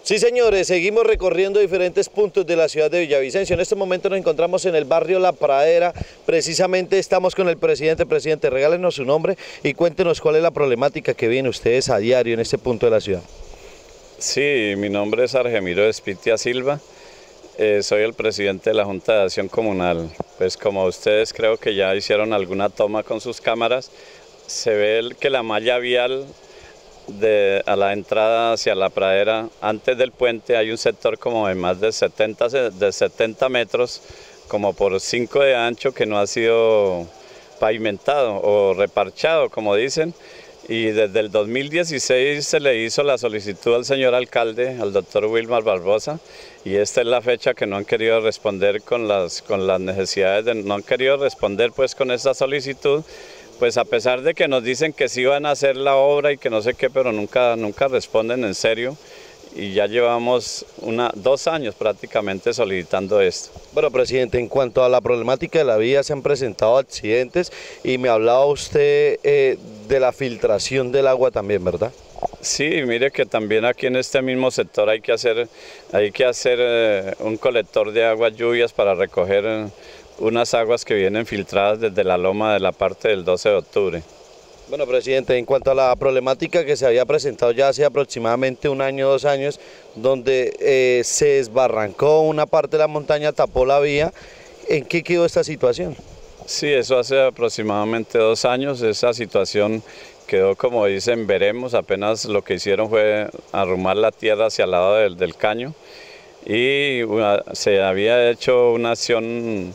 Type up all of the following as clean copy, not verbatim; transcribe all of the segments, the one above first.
Sí, señores, seguimos recorriendo diferentes puntos de la ciudad de Villavicencio. En este momento nos encontramos en el barrio La Pradera. Precisamente estamos con el presidente. Presidente, regálenos su nombre y cuéntenos cuál es la problemática que vienen ustedes a diario en este punto de la ciudad. Sí, mi nombre es Argemiro Espitia Silva, soy el presidente de la Junta de Acción Comunal. Pues como ustedes creo que ya hicieron alguna toma con sus cámaras, se ve que la malla vial a la entrada hacia La Pradera, antes del puente hay un sector como de más de 70 metros, como por 5 de ancho, que no ha sido pavimentado o reparchado, como dicen. Y desde el 2016 se le hizo la solicitud al señor alcalde, al doctor Wilmar Barbosa, y esta es la fecha que no han querido responder con las necesidades, no han querido responder pues con esta solicitud, pues a pesar de que nos dicen que sí van a hacer la obra y que no sé qué, pero nunca responden en serio. Y ya llevamos 2 años prácticamente solicitando esto. Bueno, presidente, en cuanto a la problemática de la vía, se han presentado accidentes y me hablaba usted de la filtración del agua también, ¿verdad? Sí, mire que también aquí en este mismo sector hay que hacer un colector de aguas lluvias para recoger unas aguas que vienen filtradas desde la loma de la parte del 12 de octubre. Bueno, presidente, en cuanto a la problemática que se había presentado ya hace aproximadamente 1 año, 2 años, donde se desbarrancó una parte de la montaña, tapó la vía, ¿en qué quedó esta situación? Sí, eso hace aproximadamente 2 años, esa situación quedó, como dicen, veremos, apenas lo que hicieron fue arrumar la tierra hacia el lado del caño y se había hecho una acción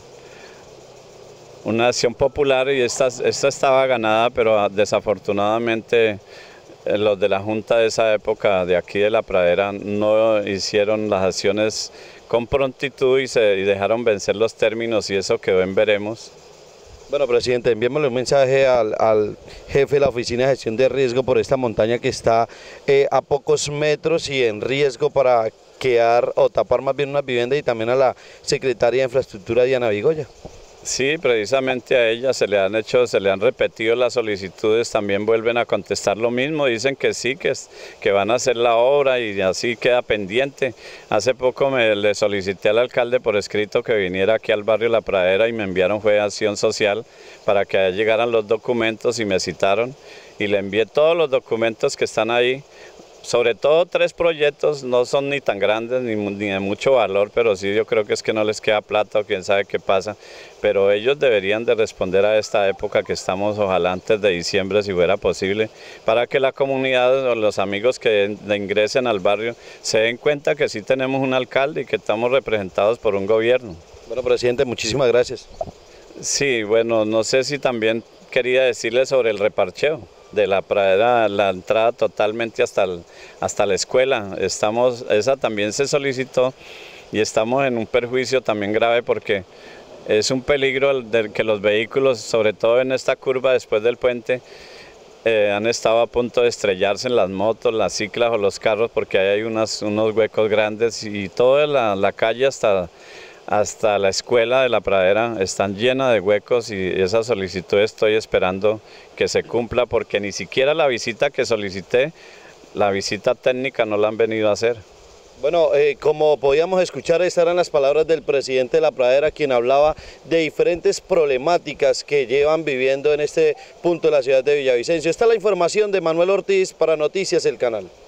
popular y esta estaba ganada, pero desafortunadamente los de la Junta de esa época de aquí de La Pradera no hicieron las acciones con prontitud y dejaron vencer los términos y eso quedó en veremos. Bueno, presidente, enviémosle un mensaje al jefe de la Oficina de Gestión de Riesgo por esta montaña que está a pocos metros y en riesgo para quedar o tapar más bien una vivienda, y también a la secretaria de Infraestructura, Diana Vigoya. Sí, precisamente a ella se le han repetido las solicitudes, también vuelven a contestar lo mismo, dicen que sí, que van a hacer la obra y así queda pendiente. Hace poco le solicité al alcalde por escrito que viniera aquí al barrio La Pradera y me enviaron fue Acción Social para que allá llegaran los documentos y me citaron y le envié todos los documentos que están ahí. Sobre todo 3 proyectos, no son ni tan grandes ni de mucho valor, pero sí yo creo que es que no les queda plata o quién sabe qué pasa, pero ellos deberían de responder a esta época que estamos, ojalá antes de diciembre si fuera posible, para que la comunidad o los amigos que ingresen al barrio se den cuenta que sí tenemos un alcalde y que estamos representados por un gobierno. Bueno, presidente, muchísimas gracias. Sí, bueno, no sé si también quería decirle sobre el reparcheo de La Pradera, la entrada totalmente hasta la escuela. Esa también se solicitó y estamos en un perjuicio también grave porque es un peligro que los vehículos, sobre todo en esta curva después del puente, han estado a punto de estrellarse en las motos, las ciclas o los carros porque ahí hay unos huecos grandes y toda la calle hasta la escuela de La Pradera están llenas de huecos y esa solicitud estoy esperando que se cumpla porque ni siquiera la visita que solicité, la visita técnica no la han venido a hacer. Bueno, como podíamos escuchar, estas eran las palabras del presidente de La Pradera, quien hablaba de diferentes problemáticas que llevan viviendo en este punto de la ciudad de Villavicencio. Esta es la información de Manuel Ortiz para Noticias El Canal.